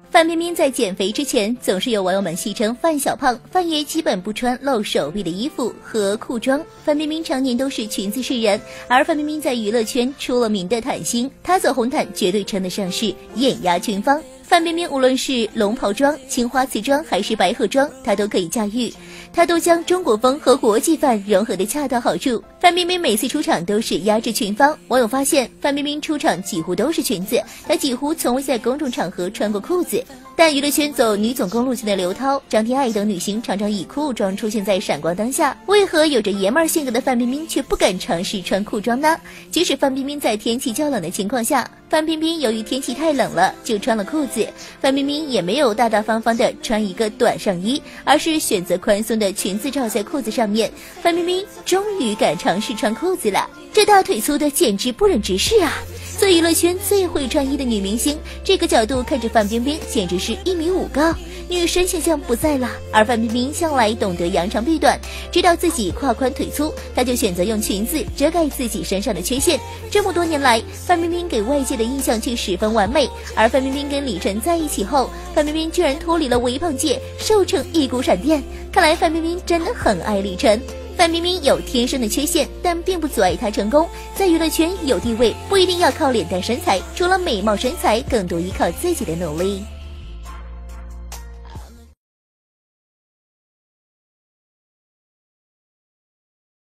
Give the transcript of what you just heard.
范冰冰在减肥之前，总是有网友们戏称范小胖，范爷基本不穿露手臂的衣服和裤装。范冰冰常年都是裙子示人，而范冰冰在娱乐圈出了名的坦星，她走红毯绝对称得上是艳压群芳。范冰冰无论是龙袍装、青花瓷装还是白鹤装，她都可以驾驭，她都将中国风和国际范融合得恰到好处。范冰冰每次出场都是压制群芳，网友发现范冰冰出场几乎都是裙子，她几乎从未在公众场合穿过裤子。但娱乐圈走女总公路线的刘涛、张天爱等女星常常以裤装出现在闪光灯下，为何有着爷们儿性格的范冰冰却不敢尝试穿裤装呢？即使范冰冰在天气较冷的情况下，范冰冰由于天气太冷了就穿了裤子，范冰冰也没有大大方方的穿一个短上衣，而是选择宽松的裙子罩在裤子上面。范冰冰终于敢尝试穿裤子了，这大腿粗的简直不忍直视啊！做娱乐圈最会穿衣的女明星，这个角度看着范冰冰简直是1.5米高，女神形象不在了。而范冰冰向来懂得扬长避短，知道自己胯宽腿粗，她就选择用裙子遮盖自己身上的缺陷。这么多年来，范冰冰给外界的印象却十分完美。而范冰冰跟李晨在一起后，范冰冰居然脱离了微胖界，瘦成一股闪电。看来范冰冰真的很爱李晨。范冰冰有天生的缺陷，但并不阻碍她成功。在娱乐圈有地位，不一定要靠脸蛋身材，除了美貌身材，更多依靠自己的努力。